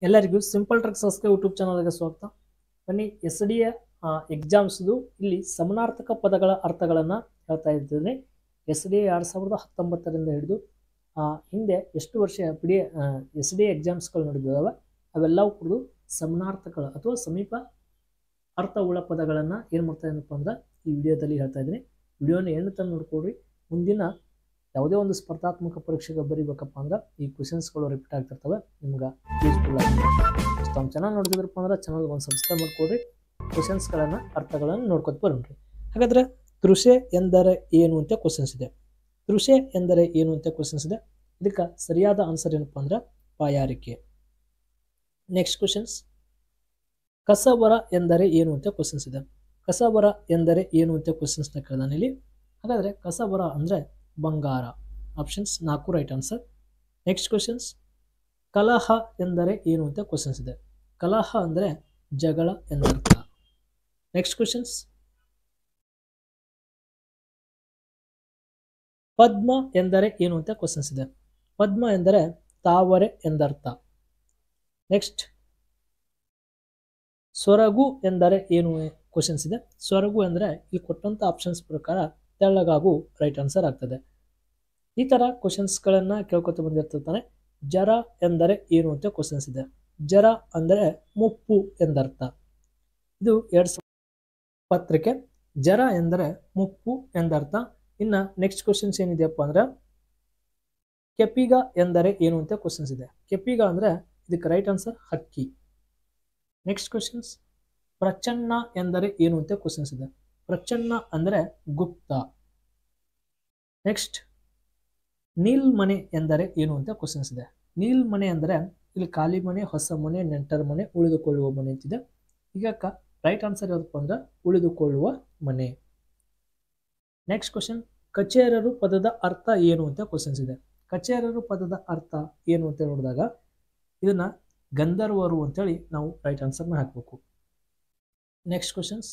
ಎಲ್ಲರಿಗೂ simple tricks YouTube ಚಾನಲ್ಗೆ ಸ್ವಾಗತ. ಬನ್ನಿ, ಎಸ್ ಡಿ ಎ ಎಕ್ಸಾಮ್ಸ್ದು ಇಲ್ಲಿ ಸಮಾನಾರ್ಥಕ ಪದಗಳ ಅರ್ಥಗಳನ್ನು ಹೇಳ್ತಾ ಇದ್ದೇನೆ. ಎಸ್ ಡಿ ಎ 2019ರಿಂದ ಹಿಡಿದು ಹಿಂದೆ ಎಷ್ಟು ವರ್ಷ ಎಸ್ ಡಿ ಎ ಎಕ್ಸಾಮ್ಸ್ಗಳು ನಡೆದಿದ್ದಾವೆ ಅವೆಲ್ಲವೂ ಕೂಡ ಸಮಾನಾರ್ಥಕಗಳು ಅಥವಾ ಸಮೀಪ ಅರ್ಥವುಳ್ಳ ಪದಗಳನ್ನು ಏನು ಮಾಡ್ತಾ ಏನಪ್ಪ ಅಂದ್ರೆ ಈ ವಿಡಿಯೋದಲ್ಲಿ ಹೇಳ್ತಾ ಇದ್ದೀನಿ. ವಿಡಿಯೋನ ಏನು ತಂದು ನೋಡ್ಕೊಡ್ರಿ. ಮುಂದಿನ ಯಾವುದೇ ಒಂದು ಸ್ಪರ್ಧಾತ್ಮಕ ಪರೀಕ್ಷೆಗೆ ಬರೀಬೇಕಪ್ಪ ಅಂದ್ರೆ ಈ ಕ್ವಶನ್ಸ್ಗಳು ರಿಪೀಟ್ ಆಗ್ತಿರ್ತವೆ, ನಿಮ್ಗೆ ಯೂಸ್ಫುಲ್ ಆಗುತ್ತೆ. ನಮ್ಮ ಚಾನಲ್ ನೋಡ್ತಿದ್ರಪ್ಪ ಅಂದ್ರೆ ಚಾನಲ್ಗೆ ಒಂದು ಸಬ್ಸ್ಕ್ರೈಬ್ ಮಾಡ್ಕೊಡ್ರಿ. ಕ್ವಶನ್ಸ್ಗಳನ್ನು ಅರ್ಥಗಳನ್ನು ನೋಡ್ಕೊತ ಬರೋಣ್ರಿ. ಹಾಗಾದ್ರೆ ತೃಷೆ ಎಂದರೆ ಏನು ಅಂತ ಕ್ವಶನ್ಸ್ ಇದೆ. ತೃಷೆ ಎಂದರೆ ಏನು ಅಂತ ಕ್ವಶನ್ಸ್ ಇದೆ. ಇದಕ್ಕೆ ಸರಿಯಾದ ಆನ್ಸರ್ ಏನಪ್ಪ ಅಂದ್ರೆ ಬಾಯಾರಿಕೆ. ನೆಕ್ಸ್ಟ್ ಕ್ವಶನ್ಸ್, ಕಸಬರ ಎಂದರೆ ಏನು ಅಂತ ಕ್ವಶನ್ಸ್ ಇದೆ. ಕಸಬರ ಎಂದರೆ ಏನು ಅಂತ ಕ್ವಶನ್ಸ್ನ ಕೇಳಿದಾನೆ ಇಲ್ಲಿ. ಹಾಗಾದರೆ ಕಸಬರ ಅಂದರೆ ಬಂಗಾರ. Options 4 right answer. Next questions, ಕಲಹ ಎಂದರೆ ಏನು ಅಂತ ಕ್ವಶನ್ಸ್ ಇದೆ. ಕಲಹ ಅಂದರೆ ಜಗಳ ಎಂದರ್ಥ. ನೆಕ್ಸ್ಟ್ ಕ್ವಶನ್ಸ್, ಪದ್ಮ ಎಂದರೆ ಏನು ಅಂತ ಕ್ವಶನ್ಸ್ ಇದೆ. ಪದ್ಮ ಎಂದರೆ ತಾವರೆ ಎಂದರ್ಥ. ನೆಕ್ಸ್ಟ್, ಸೊರಗು ಎಂದರೆ ಏನು ಕ್ವಶನ್ಸ್ ಇದೆ. ಸೊರಗು ಅಂದರೆ ಇಲ್ಲಿ ಕೊಟ್ಟಂತ ಆಪ್ಷನ್ಸ್ ಪ್ರಕಾರ ತೆಳ್ಳಗಾಗು ರೈಟ್ ಆನ್ಸರ್ ಆಗ್ತದೆ. ಈ ತರ ಕ್ವಶನ್ಸ್ಗಳನ್ನ ಕೇಳ್ಕೊತ ಬಂದಿರ್ತಾನೆ. ಜರ ಎಂದರೆ ಏನು ಅಂತ ಕ್ವಶನ್ಸ್ ಇದೆ. ಜರ ಅಂದರೆ ಮುಪ್ಪು ಎಂದರ್ಥ. ಇದು 2000 ಪತ್ರಿಕೆ. ಜರ ಎಂದರೆ ಮುಪ್ಪು ಎಂದರ್ಥ. ಇನ್ನು ನೆಕ್ಸ್ಟ್ ಕ್ವಶನ್ಸ್ ಏನಿದೆಯಪ್ಪ ಅಂದ್ರೆ ಕೆಪಿಗ ಎಂದರೆ ಏನು ಅಂತ ಕ್ವಶನ್ಸ್ ಇದೆ. ಕೆಪಿಗ ಅಂದ್ರೆ ಇದಕ್ಕೆ ರೈಟ್ ಆನ್ಸರ್ ಹಕ್ಕಿ. ನೆಕ್ಸ್ಟ್ ಕ್ವಶನ್ಸ್, ಪ್ರಚನ್ನ ಎಂದರೆ ಏನು ಅಂತ ಕ್ವಶನ್ಸ್ ಇದೆ. ಪ್ರಚನ್ನ ಅಂದರೆ ಗುಪ್ತ. ನೆಕ್ಸ್ಟ್, ನೀಲ್ಮನೆ ಎಂದರೆ ಏನು ಅಂತ ಕ್ವಶನ್ಸ್ ಇದೆ. ನೀಲ್ಮನೆ ಅಂದರೆ ಇಲ್ಲಿ ಖಾಲಿ ಮನೆ, ಹೊಸ ಮನೆ, ನೆಂಟರ ಮನೆ, ಉಳಿದುಕೊಳ್ಳುವ ಮನೆ ಅಂತಿದೆ. ಈಗ ರೈಟ್ ಆನ್ಸರ್ ಯಾವುದಪ್ಪ ಅಂದ್ರೆ ಉಳಿದುಕೊಳ್ಳುವ ಮನೆ. ನೆಕ್ಸ್ಟ್ ಕ್ವಶನ್, ಕಚೇರರು ಪದದ ಅರ್ಥ ಏನು ಅಂತ ಕ್ವಶನ್ಸ್ ಇದೆ. ಕಚೇರರು ಪದದ ಅರ್ಥ ಏನು ಅಂತ ನೋಡಿದಾಗ ಇದನ್ನ ಗಂಧರ್ವರು ಅಂತೇಳಿ ನಾವು ರೈಟ್ ಆನ್ಸರ್ನ ಹಾಕಬೇಕು. ನೆಕ್ಸ್ಟ್ ಕ್ವಶನ್ಸ್,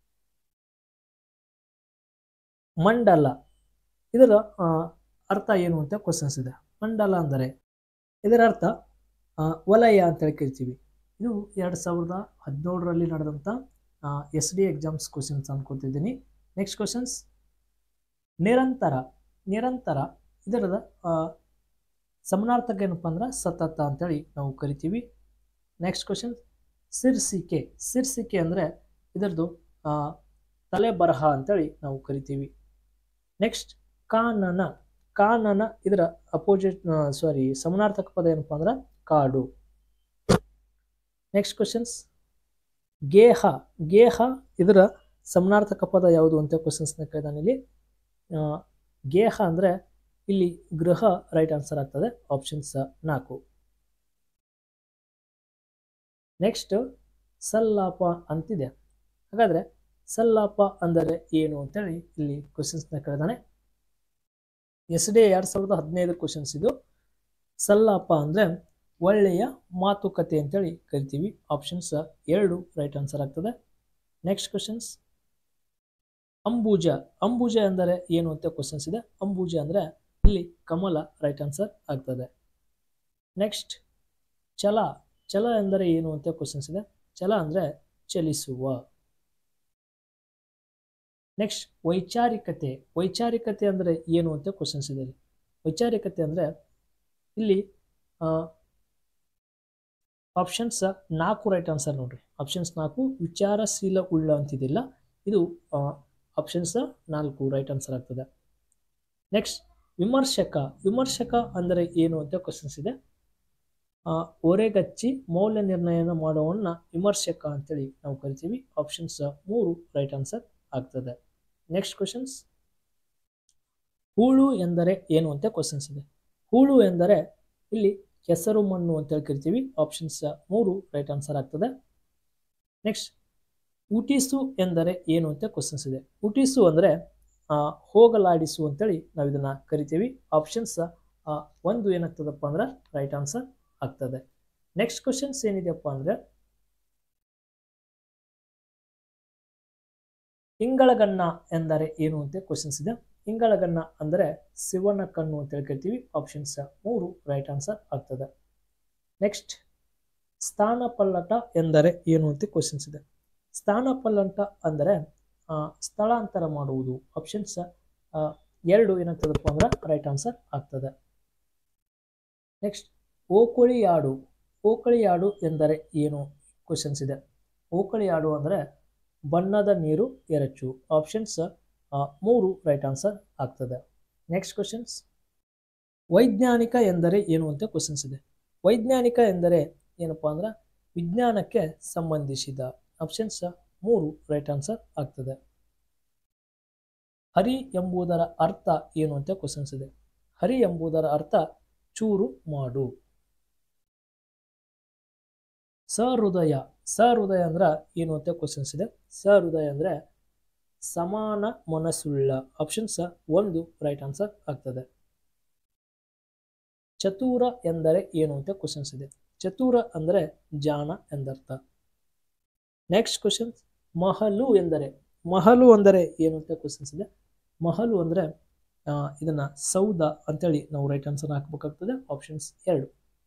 ಮಂಡಲ ಇದರ ಅರ್ಥ ಏನು ಅಂತ ಕ್ವಶನ್ಸ್ ಇದೆ. ಮಂಡಲ ಅಂದರೆ ಇದರ ಅರ್ಥ ವಲಯ ಅಂತೇಳಿ ಕರಿತೀವಿ. ಇದು 2017ರಲ್ಲಿ ನಡೆದಂಥ ಎಸ್ ಡಿ ಎಕ್ಸಾಮ್ಸ್ ಕ್ವಶನ್ಸ್ ಅನ್ಕೋತಿದ್ದೀನಿ. ನೆಕ್ಸ್ಟ್ ಕ್ವಶನ್ಸ್, ನಿರಂತರ. ನಿರಂತರ ಇದರದ ಸಮಾನಾರ್ಥಕ ಏನಪ್ಪ ಅಂದ್ರೆ ಸತತ ಅಂತೇಳಿ ನಾವು ಕರಿತೀವಿ. ನೆಕ್ಸ್ಟ್ ಕ್ವಶನ್, ಶೀರ್ಷಿಕೆ. ಶೀರ್ಷಿಕೆ ಅಂದರೆ ಇದರದು ತಲೆ ಬರಹ ಅಂತೇಳಿ ನಾವು ಕರಿತೀವಿ. ನೆಕ್ಸ್ಟ್, ಕಾನನ. ಕಾನನ ಇದರ ಸಮಾನಾರ್ಥಕ ಪದ ಏನಪ್ಪ ಅಂದ್ರೆ ಕಾಡು. Next questions, ಗೇಹ. ಗೇಹ ಇದರ ಸಮಾನಾರ್ಥಕ ಪದ ಯಾವುದು ಅಂತ ಕ್ವಶನ್ಸ್ನ ಕೇಳಿದಾನೆ ಇಲ್ಲಿ. ಗೇಹ ಅಂದರೆ ಇಲ್ಲಿ ಗೃಹ ರೈಟ್ ಆನ್ಸರ್ ಆಗ್ತದೆ. ಆಪ್ಷನ್ಸ್ 4. ನೆಕ್ಸ್ಟ್, ಸಲ್ಲಾಪ ಅಂತಿದೆ. ಹಾಗಾದ್ರೆ ಸಲ್ಲಾಪ ಅಂದರೆ ಏನು ಅಂತೇಳಿ ಇಲ್ಲಿ ಕ್ವಶನ್ಸ್ನ ಕೇಳಿದಾನೆ. ಎಸ್ ಡಿ 2015 ಕ್ವಶನ್ಸ್ ಇದು. ಸಲ್ಲಾಪ ಅಂದರೆ ಒಳ್ಳೆಯ ಮಾತುಕತೆ ಅಂತೇಳಿ ಕರಿತೀವಿ. ಆಪ್ಷನ್ಸ್ 2 ರೈಟ್ ಆನ್ಸರ್ ಆಗ್ತದೆ. ನೆಕ್ಸ್ಟ್ ಕ್ವಶನ್ಸ್, ಅಂಬುಜ. ಅಂಬುಜ ಅಂದರೆ ಏನು ಅಂತ ಕ್ವಶನ್ಸ್ ಇದೆ. ಅಂಬುಜ ಅಂದರೆ ಇಲ್ಲಿ ಕಮಲ ರೈಟ್ ಆನ್ಸರ್ ಆಗ್ತದೆ. ನೆಕ್ಸ್ಟ್, ಛಲ. ಛಲ ಎಂದರೆ ಏನು ಅಂತ ಕ್ವಶನ್ಸ್ ಇದೆ. ಛಲ ಅಂದರೆ ಚಲಿಸುವ. ನೆಕ್ಸ್ಟ್, ವೈಚಾರಿಕತೆ. ವೈಚಾರಿಕತೆ ಅಂದರೆ ಏನು ಅಂತ ಕ್ವಶನ್ಸ್ ಇದೆ. ವೈಚಾರಿಕತೆ ಅಂದರೆ ಇಲ್ಲಿ ಆಪ್ಷನ್ಸ್ 4 ರೈಟ್ ಆನ್ಸರ್ ನೋಡ್ರಿ. ಆಪ್ಷನ್ಸ್ 4 ವಿಚಾರಶೀಲ ಉಳ್ಳ ಅಂತಿದಿಲ್ಲ. ಇದು ಆಪ್ಷನ್ಸ್ 4 ರೈಟ್ ಆನ್ಸರ್ ಆಗ್ತದೆ. ನೆಕ್ಸ್ಟ್, ವಿಮರ್ಶಕ. ವಿಮರ್ಶಕ ಅಂದರೆ ಏನು ಅಂತ ಕ್ವಶನ್ಸ್ ಇದೆ. ಒರೆಗಚ್ಚಿ ಮೌಲ್ಯ ನಿರ್ಣಯನ ಮಾಡುವವನ್ನ ವಿಮರ್ಶಕ ಅಂತೇಳಿ ನಾವು ಕರಿತೀವಿ. ಆಪ್ಷನ್ಸ್ 3 ರೈಟ್ ಆನ್ಸರ್ ಆಗ್ತದೆ. ನೆಕ್ಸ್ಟ್ ಕ್ವಶನ್ಸ್, ಹೂಳು ಎಂದರೆ ಏನು ಅಂತ ಕ್ವಶನ್ಸ್ ಇದೆ. ಹೂಳು ಎಂದರೆ ಇಲ್ಲಿ ಕೆಸರು ಮಣ್ಣು ಅಂತೇಳಿ ಕರಿತೀವಿ. ಆಪ್ಷನ್ಸ್ 3 ರೈಟ್ ಆನ್ಸರ್ ಆಗ್ತದೆ. ನೆಕ್ಸ್ಟ್, ಊಟಿಸು ಎಂದರೆ ಏನು ಅಂತ ಕ್ವಶನ್ಸ್ ಇದೆ. ಊಟಿಸು ಅಂದರೆ ಹೋಗಲಾಡಿಸು ಅಂತೇಳಿ ನಾವು ಇದನ್ನ ಕರಿತೀವಿ. ಆಪ್ಷನ್ಸ್ 1 ಏನಾಗ್ತದಪ್ಪ ಅಂದ್ರೆ ರೈಟ್ ಆನ್ಸರ್ ಆಗ್ತದೆ. ನೆಕ್ಸ್ಟ್ ಕ್ವಶನ್ಸ್ ಏನಿದೆಯಪ್ಪ ಅಂದ್ರೆ ಇಂಗಳಗನ್ನ ಎಂದರೆ ಏನು ಅಂತ ಕ್ವಶನ್ಸ್ ಇದೆ. ಇಂಗಳಗನ್ನ ಅಂದರೆ ಶಿವನ ಕಣ್ಣು ಅಂತೇಳಿ ಕರಿತೀವಿ. ಆಪ್ಷನ್ಸ್ 3 ರೈಟ್ ಆನ್ಸರ್ ಆಗ್ತದೆ. ನೆಕ್ಸ್ಟ್, ಸ್ಥಾನಪಲ್ಲಟ ಎಂದರೆ ಏನು ಅಂತ ಕ್ವಶನ್ಸ್ ಇದೆ. ಸ್ಥಾನಪಲ್ಲಟ ಅಂದರೆ ಸ್ಥಳಾಂತರ ಮಾಡುವುದು. ಆಪ್ಷನ್ಸ್ 2 ಏನಾಗ್ತದಪ್ಪ ಅಂದ್ರೆ ರೈಟ್ ಆನ್ಸರ್ ಆಗ್ತದೆ. ನೆಕ್ಸ್ಟ್ ಓಕಳಿಯಾಡು. ಓಕಳಿಯಾಡು ಎಂದರೆ ಏನು ಕ್ವಶನ್ಸ್ ಇದೆ. ಓಕಳಿಯಾಡು ಅಂದರೆ ಬಣ್ಣದ ನೀರು ಎರಚು. ಆಪ್ಷನ್ಸ್ 3 ರೈಟ್ ಆನ್ಸರ್ ಆಗ್ತದೆ. ನೆಕ್ಸ್ಟ್ ಕ್ವಶನ್ಸ್ ವೈಜ್ಞಾನಿಕ ಎಂದರೆ ಏನು ಅಂತ ಕ್ವಶನ್ಸ್ ಇದೆ. ವೈಜ್ಞಾನಿಕ ಎಂದರೆ ಏನಪ್ಪಾ ಅಂದ್ರೆ ವಿಜ್ಞಾನಕ್ಕೆ ಸಂಬಂಧಿಸಿದ. ಆಪ್ಷನ್ಸ್ 3 ರೈಟ್ ಆನ್ಸರ್ ಆಗ್ತದೆ. ಹರಿ ಎಂಬುದರ ಅರ್ಥ ಏನು ಅಂತ ಕ್ವಶನ್ಸ್ ಇದೆ. ಹರಿ ಎಂಬುದರ ಅರ್ಥ ಚೂರು ಮಾಡು. ಸಹೃದಯ. ಸಹೃದಯ ಅಂದ್ರೆ ಏನು ಅಂತ ಕ್ವಶನ್ಸ್ ಇದೆ. ಸಹೃದಯ ಅಂದ್ರೆ ಸಮಾನ ಮನಸ್ಸುಳ್ಳ. ಆಪ್ಷನ್ಸ್ 1 ರೈಟ್ ಆನ್ಸರ್ ಆಗ್ತದೆ. ಚತುರ ಎಂದರೆ ಏನು ಅಂತ ಕ್ವಶನ್ಸ್ ಇದೆ. ಚತುರ ಅಂದರೆ ಜಾಣ ಎಂದರ್ಥ. ನೆಕ್ಸ್ಟ್ ಕ್ವಶನ್ಸ್ ಮಹಲು ಎಂದರೆ. ಮಹಲು ಅಂದರೆ ಏನು ಅಂತ ಕ್ವಶನ್ಸ್ ಇದೆ. ಮಹಲು ಅಂದರೆ ಇದನ್ನ ಸೌಧ ಅಂತೇಳಿ ನಾವು ರೈಟ್ ಆನ್ಸರ್ ಹಾಕಬೇಕಾಗ್ತದೆ. ಆಪ್ಷನ್ಸ್ 2.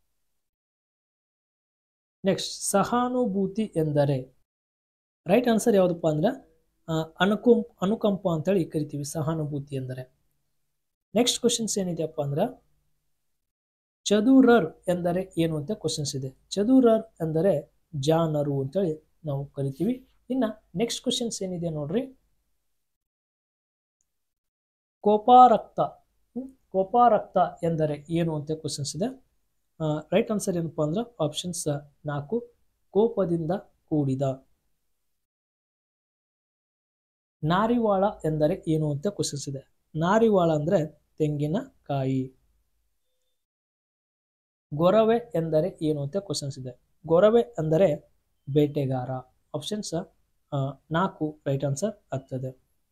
ನೆಕ್ಸ್ಟ್ ಸಹಾನುಭೂತಿ ಎಂದರೆ ರೈಟ್ ಆನ್ಸರ್ ಯಾವುದಪ್ಪ ಅಂದ್ರೆ ಅನುಕಂಪ ಅಂತೇಳಿ ಕರಿತೀವಿ ಸಹಾನುಭೂತಿ ಎಂದರೆ. ನೆಕ್ಸ್ಟ್ ಕ್ವಶನ್ಸ್ ಏನಿದೆಯಪ್ಪ ಅಂದ್ರೆ ಚದುರರ್ ಎಂದರೆ ಏನು ಅಂತ ಕ್ವಶನ್ಸ್ ಇದೆ. ಚದುರರ್ ಎಂದರೆ ಜಾಣರು ಅಂತೇಳಿ ನಾವು ಕರಿತೀವಿ. ಇನ್ನ ನೆಕ್ಸ್ಟ್ ಕ್ವಶನ್ಸ್ ಏನಿದೆ ನೋಡ್ರಿ. ಕೋಪಾರಕ್ತ. ಕೋಪಾರಕ್ತ ಎಂದರೆ ಏನು ಅಂತ ಕ್ವಶನ್ಸ್ ಇದೆ. ರೈಟ್ ಆನ್ಸರ್ ಏನಪ್ಪಾ ಅಂದ್ರೆ ಆಪ್ಷನ್ಸ್ 4 ಕೋಪದಿಂದ ಕೂಡಿದ. ನಾರಿವಾಳ ಎಂದರೆ ಏನು ಅಂತ ಕ್ವಶನ್ಸ್ ಇದೆ. ನಾರಿವಾಳ ಅಂದ್ರೆ ತೆಂಗಿನಕಾಯಿ. ಗೊರವೆ ಎಂದರೆ ಏನು ಅಂತ ಕ್ವಶನ್ಸ್ ಇದೆ. ಗೊರವೆ ಅಂದರೆ ಬೇಟೆಗಾರ. ಆಪ್ಷನ್ಸ್ 4 ರೈಟ್ ಆನ್ಸರ್ ಆಗ್ತದೆ.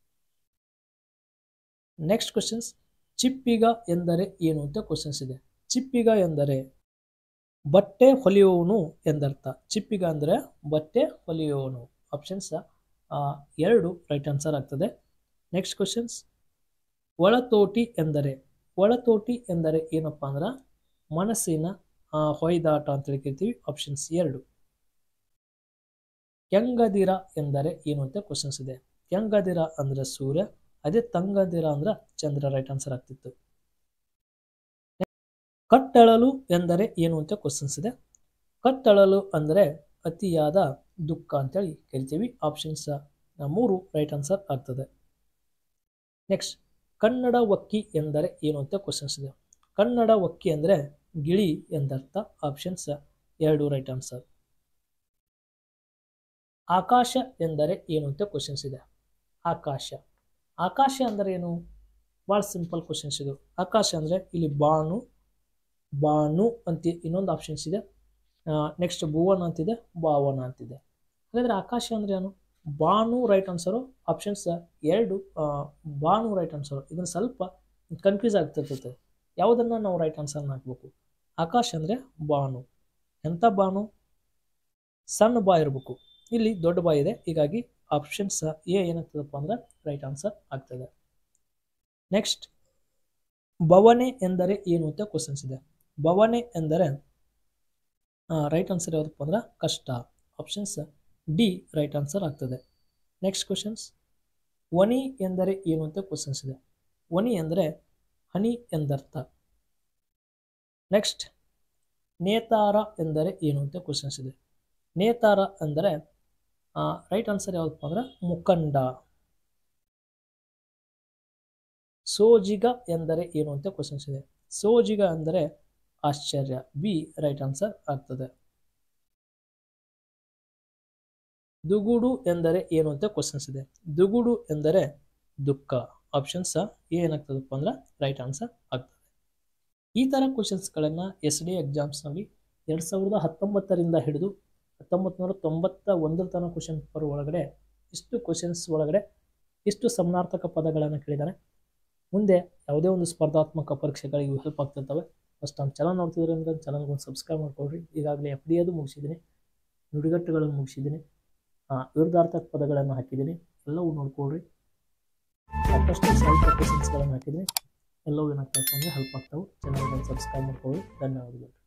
ನೆಕ್ಸ್ಟ್ ಕ್ವಶನ್ಸ್ ಚಿಪ್ಪಿಗ ಎಂದರೆ ಏನು ಅಂತ ಕ್ವಶನ್ಸ್ ಇದೆ. ಚಿಪ್ಪಿಗ ಎಂದರೆ ಬಟ್ಟೆ ಹೊಲಿಯುವವನು ಎಂದರ್ಥ. ಚಿಪ್ಪಿಗ ಅಂದರೆ ಬಟ್ಟೆ ಹೊಲಿಯುವವನು. ಆಪ್ಷನ್ಸ್ 2 ರೈಟ್ ಆನ್ಸರ್ ಆಗ್ತದೆ. ನೆಕ್ಸ್ಟ್ ಕ್ವಶನ್ಸ್ ಒಳತೋಟಿ ಎಂದರೆ. ಒಳತೋಟಿ ಎಂದರೆ ಏನಪ್ಪಾ ಅಂದ್ರೆ ಮನಸ್ಸಿನ ಹೊಯ್ದಾಟ ಅಂತ ಕರಿತೀವಿ. ಆಪ್ಷನ್ಸ್ 2. ಕೆಂಗದಿರ ಎಂದರೆ ಏನು ಅಂತ ಕ್ವಶನ್ಸ್ ಇದೆ. ಕೆಂಗದಿರ ಅಂದ್ರೆ ಸೂರ್ಯ, ಅದೇ ತಂಗದಿರ ಅಂದ್ರೆ ಚಂದ್ರ. ರೈಟ್ ಆನ್ಸರ್ ಆಗ್ತಿತ್ತು. ಕಟ್ಟಳಲು ಎಂದರೆ ಏನು ಅಂತ ಕ್ವಶನ್ಸ್ ಇದೆ. ಕಟ್ಟಳಲು ಅಂದರೆ ಅತಿಯಾದ ದುಃಖ ಅಂತೇಳಿ ಕರಿತೀವಿ. ಆಪ್ಷನ್ಸ್ 3 ರೈಟ್ ಆನ್ಸರ್ ಆಗ್ತದೆ. ನೆಕ್ಸ್ಟ್ ಕನ್ನಡ ವಕ್ಕಿ ಎಂದರೆ ಏನು ಅಂತ ಕ್ವಶನ್ಸ್ ಇದೆ. ಕನ್ನಡ ವಕ್ಕಿ ಅಂದರೆ ಗಿಳಿ ಎಂದರ್ಥ. Options 2 right answer. ಆಕಾಶ ಎಂದರೆ ಏನು ಅಂತ ಕ್ವಶನ್ಸ್ ಇದೆ. ಆಕಾಶ. ಆಕಾಶ ಅಂದರೆ ಏನು? ಭಾಳ ಸಿಂಪಲ್ ಕ್ವಶನ್ಸ್ ಇದು. ಆಕಾಶ ಅಂದರೆ ಇಲ್ಲಿ ಬಾನು, ಬಾನು ಅಂತ ಇನ್ನೊಂದು ಆಪ್ಷನ್ಸ್ ಇದೆ. ನೆಕ್ಸ್ಟ್ ಭುವನ ಅಂತಿದೆ, ಭಾವನ ಅಂತಿದೆ. ಹಾಗಾದ್ರೆ ಆಕಾಶ ಅಂದ್ರೆ ಏನು? ಬಾನು ರೈಟ್ ಆನ್ಸರು. ಆಪ್ಷನ್ಸ್ 2 ಬಾನು ರೈಟ್ ಆನ್ಸರು. ಇದನ್ನು ಸ್ವಲ್ಪ ಕನ್ಫ್ಯೂಸ್ ಆಗ್ತಿರ್ತೈತೆ, ಯಾವುದನ್ನು ನಾವು ರೈಟ್ ಆನ್ಸರ್ನ ಹಾಕ್ಬೇಕು. ಆಕಾಶ ಅಂದರೆ ಬಾನು. ಎಂಥ ಬಾನು? ಸಣ್ಣ ಬಾ ಇರಬೇಕು. ಇಲ್ಲಿ ದೊಡ್ಡ ಬಾ ಇದೆ, ಹೀಗಾಗಿ ಆಪ್ಷನ್ಸ್ ಎ ಏನಾಗ್ತದಪ್ಪ ಅಂದ್ರೆ ರೈಟ್ ಆನ್ಸರ್ ಆಗ್ತದೆ. ನೆಕ್ಸ್ಟ್ ಭವನೆ ಎಂದರೆ ಏನು ಅಂತ ಕ್ವಶನ್ಸ್ ಇದೆ. ಭವನೆ ಎಂದರೆ ರೈಟ್ ಆನ್ಸರ್ ಯಾವುದಪ್ಪ ಅಂದ್ರೆ ಕಷ್ಟ. ಆಪ್ಷನ್ಸ್ ಡಿ ರೈಟ್ ಆನ್ಸರ್ ಆಗ್ತದೆ. ನೆಕ್ಸ್ಟ್ ಕ್ವಶನ್ಸ್ ವನಿ ಎಂದರೆ ಏನು ಅಂತ ಕ್ವಶನ್ಸ್ ಇದೆ. ವನಿ ಅಂದರೆ ಹನಿ ಎಂದರ್ಥ. ನೆಕ್ಸ್ಟ್ ನೇತಾರ ಎಂದರೆ ಏನು ಅಂತ ಕ್ವಶನ್ಸ್ ಇದೆ. ನೇತಾರ ಅಂದರೆ ರೈಟ್ ಆನ್ಸರ್ ಯಾವುದಪ್ಪ ಅಂದ್ರೆ ಮುಖಂಡ. ಸೋಜಿಗ ಎಂದರೆ ಏನು ಅಂತ ಕ್ವಶನ್ಸ್ ಇದೆ. ಸೋಜಿಗ ಅಂದರೆ ಆಶ್ಚರ್ಯ. ಬಿ ರೈಟ್ ಆನ್ಸರ್ ಆಗ್ತದೆ. ದುಗುಡು ಎಂದರೆ ಏನು ಅಂತ ಕ್ವಶನ್ಸ್ ಇದೆ. ದುಗುಡು ಎಂದರೆ ದುಃಖ. ಆಪ್ಷನ್ಸ್ ಏನಾಗ್ತದಪ್ಪ ಅಂದ್ರೆ ರೈಟ್ ಆನ್ಸರ್ ಆಗ್ತದೆ. ಈ ಥರ ಕ್ವಶನ್ಸ್ಗಳನ್ನು SDA ಎಕ್ಸಾಮ್ಸ್ನಲ್ಲಿ 2019ರಿಂದ ಹಿಡಿದು 1991 ತನಕ ಕ್ವಶನ್ ಪೇಪರ್ ಒಳಗಡೆ ಇಷ್ಟು ಕ್ವಶನ್ಸ್ ಒಳಗಡೆ ಇಷ್ಟು ಸಮಾನಾರ್ಥಕ ಪದಗಳನ್ನು ಕೇಳಿದ್ದಾರೆ. ಮುಂದೆ ಯಾವುದೇ ಒಂದು ಸ್ಪರ್ಧಾತ್ಮಕ ಪರೀಕ್ಷೆಗಳಿಗೆ ಹೆಲ್ಪ್ ಆಗ್ತಿರ್ತವೆ. ಫಸ್ಟ್ ನಮ್ಮ ಚಾನಲ್ ನೋಡ್ತಿದ್ರೆ ಅಂದರೆ ಚಾನಲ್ಗೊಂದು ಸಬ್ಸ್ಕ್ರೈಬ್ ಮಾಡ್ಕೊಳ್ರಿ. ಈಗಾಗಲೇ FD ಅದು ಮುಗಿಸಿದ್ದೀನಿ, ನುಡಿಗಟ್ಟುಗಳನ್ನು ಮುಗಿಸಿದ್ದೀನಿ, ವಿರುದ್ಧಾರ್ಥಕ ಪದಗಳನ್ನು ಹಾಕಿದ್ದೀನಿ, ಎಲ್ಲವೂ ನೋಡ್ಕೊಳ್ರಿ. ಸಾಕಷ್ಟು ಸಾಹಿತ್ಯ ಕ್ವಶನ್ಸ್ಗಳನ್ನು ಹಾಕಿದ್ದೀನಿ, ಎಲ್ಲವೂ ಏನಾಗ್ತವೆ ಅಂದರೆ ಹೆಲ್ಪ್ ಆಗ್ತಾವೆ. ಚಾನಲ್ಗೊಂದು ಸಬ್ಸ್ಕ್ರೈಬ್ ಮಾಡ್ಕೊಳ್ಳಿ. ಧನ್ಯವಾದಗಳು.